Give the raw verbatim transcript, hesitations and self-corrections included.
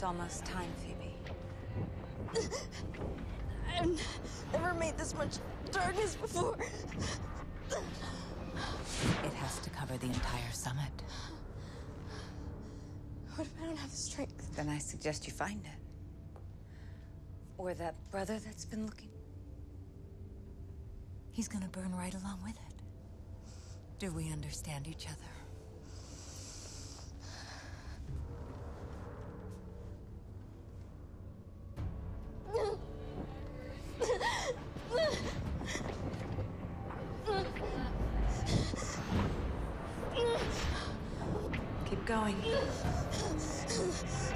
almost time, Phoebe. I've never made this much darkness before. It has to cover the entire summit. What if I don't have the strength? Then I suggest you find it. Or that brother that's been looking. He's gonna burn right along with it. Do we understand each other? Keep going.